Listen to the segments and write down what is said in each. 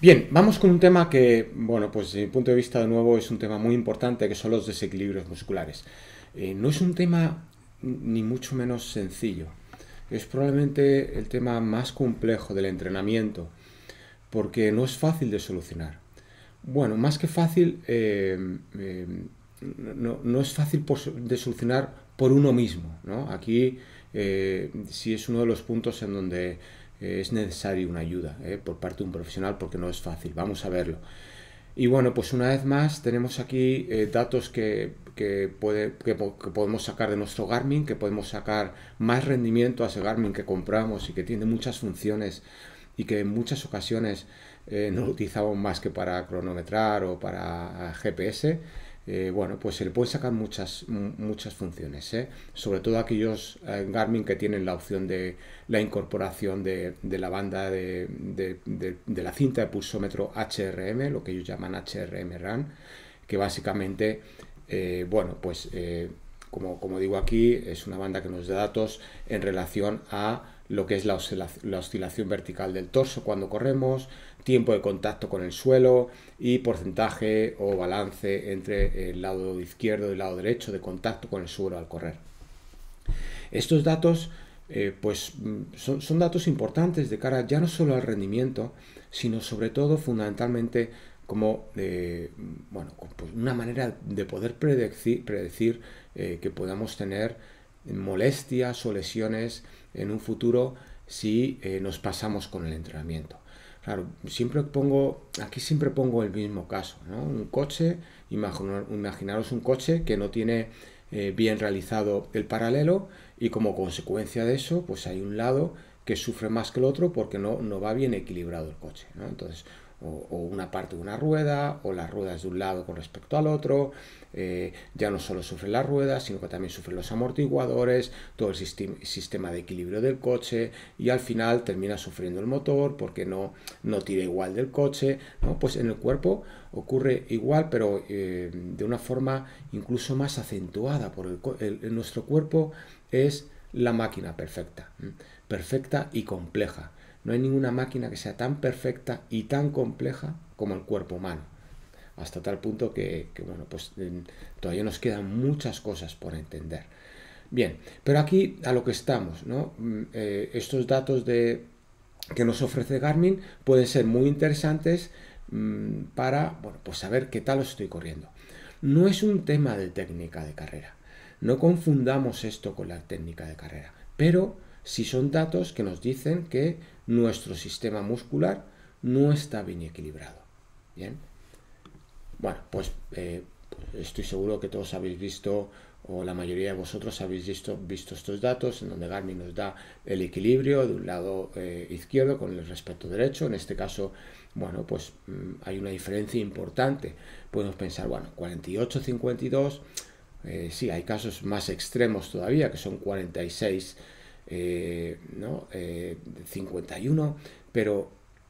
Bien, vamos con un tema que, bueno, pues desde mi punto de vista de nuevo es un tema muy importante, que son los desequilibrios musculares. No es un tema ni mucho menos sencillo. Es probablemente el tema más complejo del entrenamiento, porque no es fácil de solucionar. Bueno, más que fácil, no es fácil de solucionar por uno mismo, ¿no? Aquí sí es uno de los puntos en donde es necesaria una ayuda por parte de un profesional, porque no es fácil. Vamos a verlo. Y bueno, pues una vez más tenemos aquí datos que podemos sacar de nuestro Garmin, que podemos sacar más rendimiento a ese Garmin que compramos y que tiene muchas funciones y que en muchas ocasiones no lo utilizamos más que para cronometrar o para GPS. Bueno, pues se le pueden sacar muchas funciones, sobre todo aquellos Garmin que tienen la opción de la incorporación de la banda de la cinta de pulsómetro HRM, lo que ellos llaman HRM Run, que básicamente, bueno, pues como digo aquí, es una banda que nos da datos en relación a lo que es la oscilación vertical del torso cuando corremos, tiempo de contacto con el suelo y porcentaje o balance entre el lado izquierdo y el lado derecho de contacto con el suelo al correr. Estos datos pues son datos importantes de cara ya no solo al rendimiento, sino sobre todo fundamentalmente como bueno, pues una manera de poder predecir que podamos tener molestias o lesiones en un futuro si nos pasamos con el entrenamiento. Claro, aquí siempre pongo el mismo caso, ¿no? Un coche, imaginaros un coche que no tiene bien realizado el paralelo y como consecuencia de eso, pues hay un lado que sufre más que el otro porque no va bien equilibrado el coche, ¿no? Entonces, o una parte de una rueda, o las ruedas de un lado con respecto al otro, ya no solo sufren las ruedas, sino que también sufren los amortiguadores, todo el sistema de equilibrio del coche, y al final termina sufriendo el motor porque no tira igual del coche, ¿no? Pues en el cuerpo ocurre igual, pero de una forma incluso más acentuada, porque nuestro cuerpo es la máquina perfecta y compleja. No hay ninguna máquina que sea tan perfecta y tan compleja como el cuerpo humano. Hasta tal punto que bueno, pues todavía nos quedan muchas cosas por entender. Bien, pero aquí a lo que estamos, ¿no? Estos datos que nos ofrece Garmin pueden ser muy interesantes para, bueno, pues saber qué tal estoy corriendo. No es un tema de técnica de carrera. No confundamos esto con la técnica de carrera, pero sí son datos que nos dicen que nuestro sistema muscular no está bien equilibrado. Bien, bueno, pues estoy seguro que todos habéis visto, o la mayoría de vosotros habéis visto estos datos en donde Garmin nos da el equilibrio de un lado izquierdo con el respecto derecho. En este caso, bueno, pues hay una diferencia importante. Podemos pensar, bueno, 48-52, sí, hay casos más extremos todavía, que son 46, ¿no? 51, pero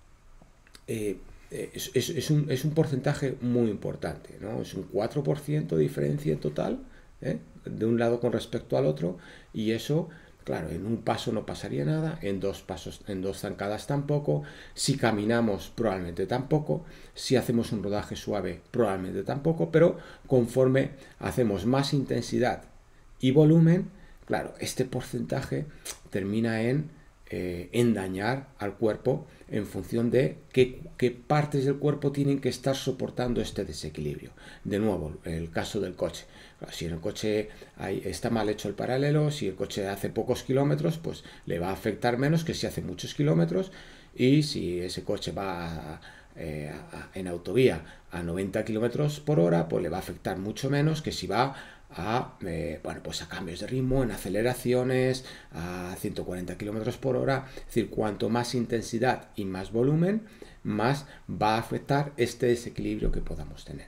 es un porcentaje muy importante, ¿no? Es un 4% de diferencia en total, de un lado con respecto al otro, y eso, claro, en un paso no pasaría nada, en dos zancadas tampoco, si caminamos probablemente tampoco, si hacemos un rodaje suave probablemente tampoco, pero conforme hacemos más intensidad y volumen, claro, este porcentaje termina en dañar al cuerpo en función de qué partes del cuerpo tienen que estar soportando este desequilibrio. De nuevo, el caso del coche. Si en el coche está mal hecho el paralelo, si el coche hace pocos kilómetros, pues le va a afectar menos que si hace muchos kilómetros, y si ese coche va en autovía a 90 kilómetros por hora, pues le va a afectar mucho menos que si va bueno, pues a cambios de ritmo, en aceleraciones, a 140 kilómetros por hora. Es decir, cuanto más intensidad y más volumen, más va a afectar este desequilibrio que podamos tener.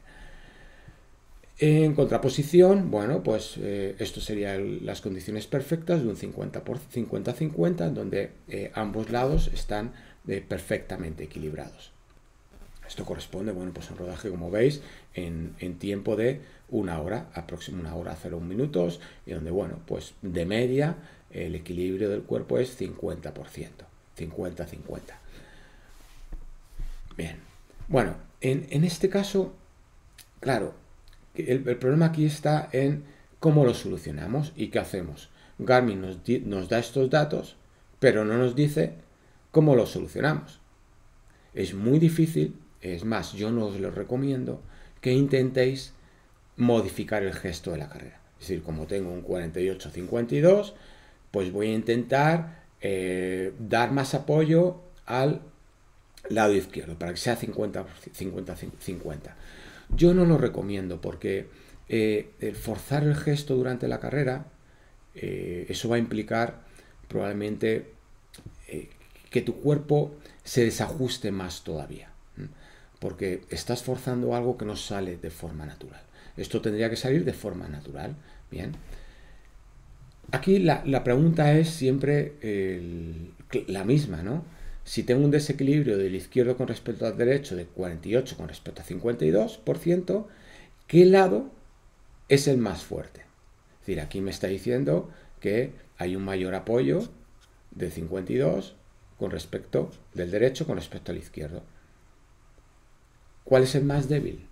En contraposición, bueno, pues esto serían las condiciones perfectas de un 50-50, donde ambos lados están perfectamente equilibrados. Esto corresponde, bueno, pues a un rodaje, como veis, en tiempo de una hora, aproximadamente 1 hora 01 minutos, y donde, bueno, pues de media el equilibrio del cuerpo es 50%, 50-50. Bien, Bueno, en este caso, claro, el problema aquí está en cómo lo solucionamos y qué hacemos. Garmin nos da estos datos, pero no nos dice cómo lo solucionamos. Es muy difícil, es más, yo no os lo recomiendo que intentéis modificar el gesto de la carrera. Es decir, como tengo un 48-52, pues voy a intentar dar más apoyo al lado izquierdo para que sea 50-50. Yo no lo recomiendo porque el forzar el gesto durante la carrera, eso va a implicar probablemente que tu cuerpo se desajuste más todavía, porque estás forzando algo que no sale de forma natural. Esto tendría que salir de forma natural. Bien. Aquí la pregunta es siempre la misma, ¿no? Si tengo un desequilibrio del izquierdo con respecto al derecho de 48 con respecto a 52%, ¿qué lado es el más fuerte? Es decir, aquí me está diciendo que hay un mayor apoyo de 52 con respecto del derecho con respecto al izquierdo. ¿Cuál es el más débil?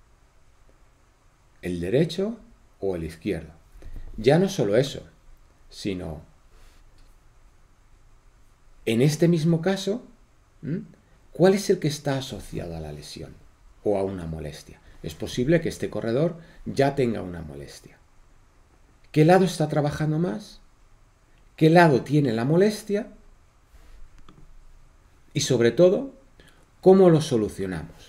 ¿El derecho o el izquierdo? Ya no solo eso, sino en este mismo caso, ¿cuál es el que está asociado a la lesión o a una molestia? Es posible que este corredor ya tenga una molestia. ¿Qué lado está trabajando más? ¿Qué lado tiene la molestia? Y sobre todo, ¿cómo lo solucionamos?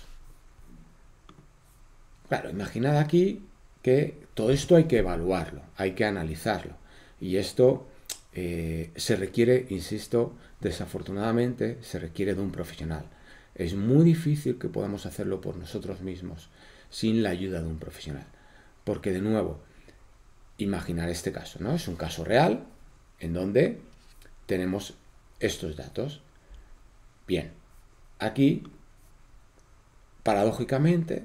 Claro, imaginad aquí que todo esto hay que evaluarlo, hay que analizarlo. Y esto se requiere, insisto, desafortunadamente, se requiere de un profesional. Es muy difícil que podamos hacerlo por nosotros mismos sin la ayuda de un profesional. Porque, de nuevo, imaginar este caso, ¿no? Es un caso real en donde tenemos estos datos. Bien, aquí, paradójicamente,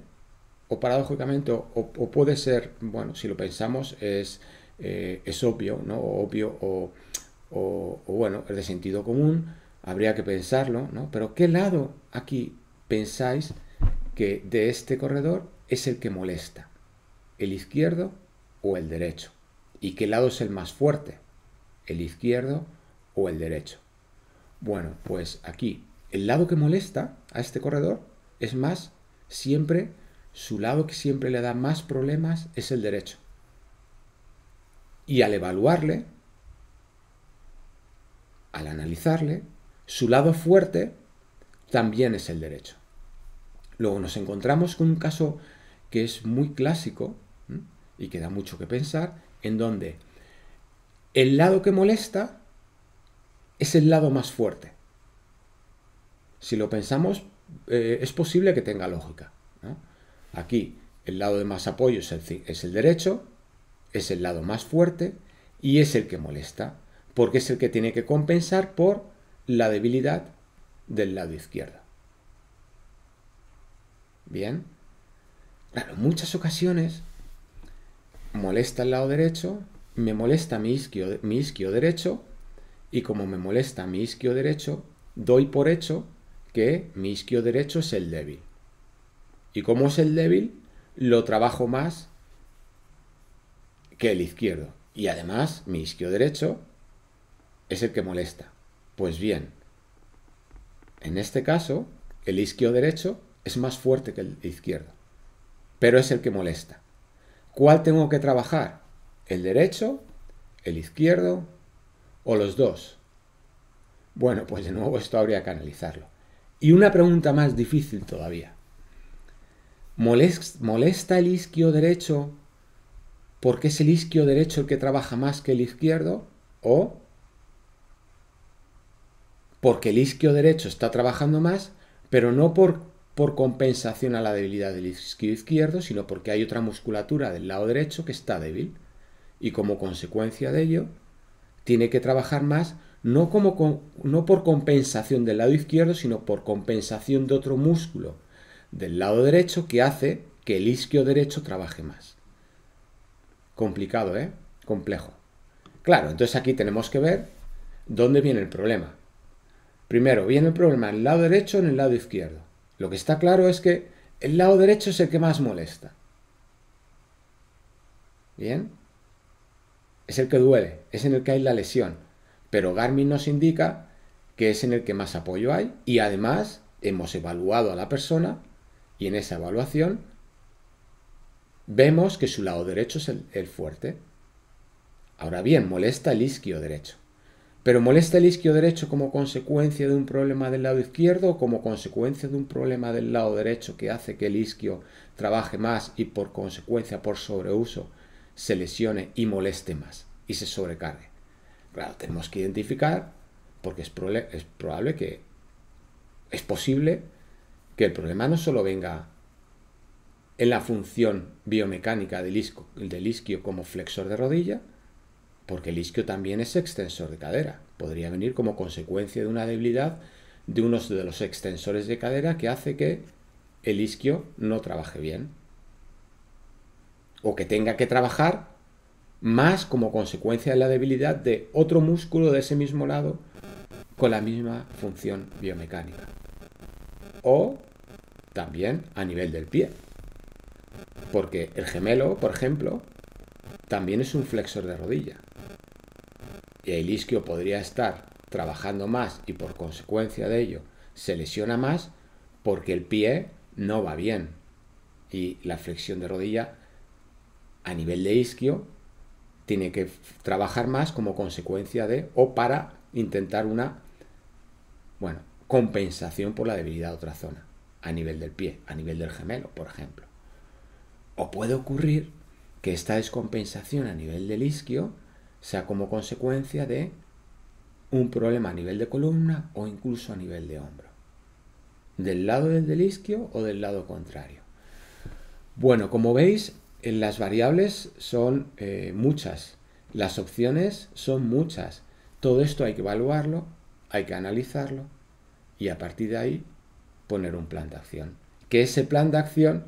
o puede ser, bueno, si lo pensamos, es obvio, ¿no? Obvio o bueno, es de sentido común, habría que pensarlo, ¿no? Pero ¿qué lado aquí pensáis que de este corredor es el que molesta? ¿El izquierdo o el derecho? ¿Y qué lado es el más fuerte? ¿El izquierdo o el derecho? Bueno, pues aquí, el lado que molesta a este corredor es más siempre, su lado que siempre le da más problemas es el derecho. Y al evaluarle, al analizarle, su lado fuerte también es el derecho. Luego nos encontramos con un caso que es muy clásico y que da mucho que pensar, en donde el lado que molesta es el lado más fuerte. Si lo pensamos, es posible que tenga lógica, ¿no? Aquí el lado de más apoyo es el derecho, es el lado más fuerte y es el que molesta, porque es el que tiene que compensar por la debilidad del lado izquierdo. Bien. Claro, en muchas ocasiones molesta el lado derecho, me molesta mi isquio derecho, y como me molesta mi isquio derecho, doy por hecho que mi isquio derecho es el débil. Y como es el débil, lo trabajo más que el izquierdo. Y además, mi isquio derecho es el que molesta. Pues bien, en este caso, el isquio derecho es más fuerte que el izquierdo, pero es el que molesta. ¿Cuál tengo que trabajar? ¿El derecho, el izquierdo o los dos? Bueno, pues de nuevo esto habría que analizarlo. Y una pregunta más difícil todavía. ¿Molesta el isquio derecho porque es el isquio derecho el que trabaja más que el izquierdo? ¿O porque el isquio derecho está trabajando más, pero no por compensación a la debilidad del isquio izquierdo, sino porque hay otra musculatura del lado derecho que está débil? Y como consecuencia de ello, tiene que trabajar más, no por compensación del lado izquierdo, sino por compensación de otro músculo del lado derecho que hace que el isquio derecho trabaje más. Complicado, ¿eh? Complejo. Claro, entonces aquí tenemos que ver dónde viene el problema. Primero, ¿viene el problema en el lado derecho o en el lado izquierdo? Lo que está claro es que el lado derecho es el que más molesta. ¿Bien? Es el que duele, es en el que hay la lesión. Pero Garmin nos indica que es en el que más apoyo hay y además hemos evaluado a la persona y en esa evaluación vemos que su lado derecho es el fuerte. Ahora bien, molesta el isquio derecho. Pero molesta el isquio derecho como consecuencia de un problema del lado izquierdo o como consecuencia de un problema del lado derecho que hace que el isquio trabaje más y por consecuencia, por sobreuso, se lesione y moleste más y se sobrecargue. Claro, tenemos que identificar porque es probable que es posible que el problema no solo venga en la función biomecánica del isquio como flexor de rodilla, porque el isquio también es extensor de cadera. Podría venir como consecuencia de una debilidad de uno de los extensores de cadera que hace que el isquio no trabaje bien. O que tenga que trabajar más como consecuencia de la debilidad de otro músculo de ese mismo lado con la misma función biomecánica. O también a nivel del pie. Porque el gemelo, por ejemplo, también es un flexor de rodilla. Y el isquio podría estar trabajando más y por consecuencia de ello se lesiona más porque el pie no va bien. Y la flexión de rodilla a nivel de isquio tiene que trabajar más como consecuencia de o para intentar una compensación por la debilidad de otra zona a nivel del pie, a nivel del gemelo, por ejemplo. O puede ocurrir que esta descompensación a nivel del isquio sea como consecuencia de un problema a nivel de columna o incluso a nivel de hombro. Del lado del isquio o del lado contrario. Bueno, como veis, las variables son muchas. Las opciones son muchas. Todo esto hay que evaluarlo, hay que analizarlo y a partir de ahí poner un plan de acción. Que ese plan de acción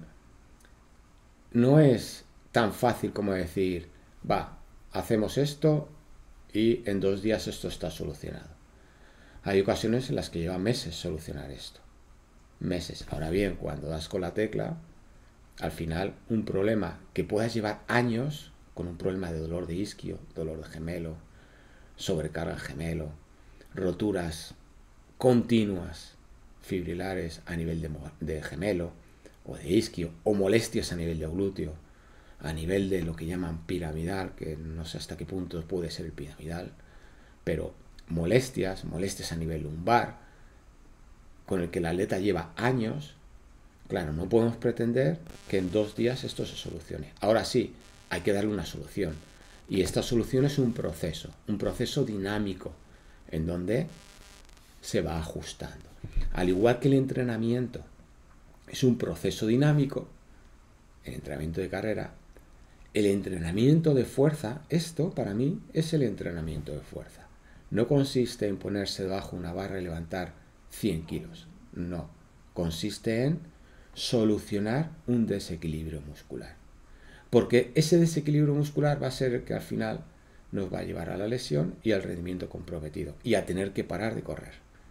no es tan fácil como decir, hacemos esto y en 2 días esto está solucionado. Hay ocasiones en las que lleva meses solucionar esto. Meses. Ahora bien, cuando das con la tecla, al final un problema que puedas llevar años, con un problema de dolor de isquio, dolor de gemelo, sobrecarga en gemelo, roturas continuas fibrilares a nivel de gemelo o de isquio, o molestias a nivel de glúteo, a nivel de lo que llaman piramidal, que no sé hasta qué punto puede ser el piramidal, pero molestias a nivel lumbar, con el que el atleta lleva años. Claro, no podemos pretender que en 2 días esto se solucione. Ahora sí, hay que darle una solución. Y esta solución es un proceso dinámico, en donde se va ajustando. Al igual que el entrenamiento es un proceso dinámico, el entrenamiento de carrera, el entrenamiento de fuerza, esto para mí es el entrenamiento de fuerza. No consiste en ponerse debajo de una barra y levantar 100 kilos. No, consiste en solucionar un desequilibrio muscular. Porque ese desequilibrio muscular va a ser el que al final nos va a llevar a la lesión y al rendimiento comprometido y a tener que parar de correr.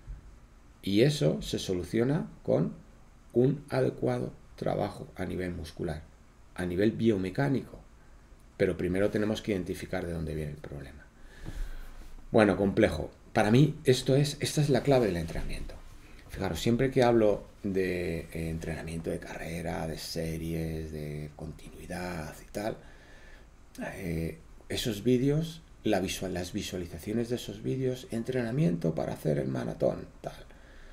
Y eso se soluciona con un adecuado trabajo a nivel muscular, a nivel biomecánico. Pero primero tenemos que identificar de dónde viene el problema. Bueno, complejo. Para mí esta es la clave del entrenamiento. Fijaros, siempre que hablo de entrenamiento de carrera, de series, de continuidad y tal, esos vídeos, las visualizaciones de esos vídeos, entrenamiento para hacer el maratón, tal.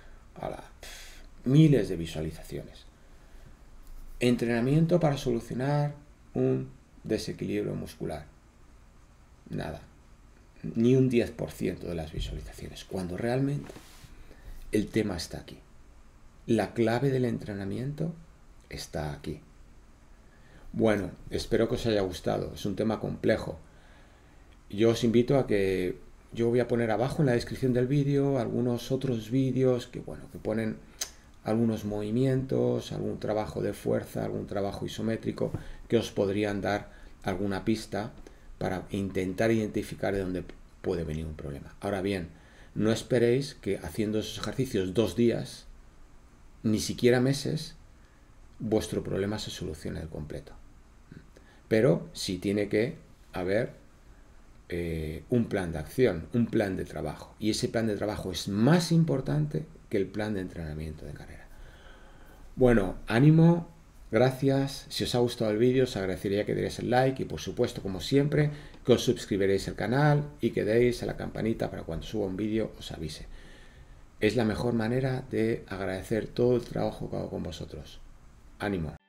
Miles de visualizaciones. Entrenamiento para solucionar un desequilibrio muscular. Nada. Ni un 10% de las visualizaciones. Cuando realmente el tema está aquí. La clave del entrenamiento está aquí. Bueno, espero que os haya gustado. Es un tema complejo. Yo os invito a que yo voy a poner abajo en la descripción del vídeo algunos otros vídeos que ponen algunos movimientos, algún trabajo de fuerza, algún trabajo isométrico que os podrían dar alguna pista para intentar identificar de dónde puede venir un problema. Ahora bien, no esperéis que haciendo esos ejercicios 2 días ni siquiera meses, vuestro problema se soluciona de completo. Pero sí tiene que haber un plan de acción, un plan de trabajo. Y ese plan de trabajo es más importante que el plan de entrenamiento de carrera. Bueno, ánimo, gracias. Si os ha gustado el vídeo, os agradecería que deis el like y, por supuesto, como siempre, que os suscribiréis al canal y que deis a la campanita para cuando suba un vídeo os avise. Es la mejor manera de agradecer todo el trabajo que hago con vosotros. Ánimo.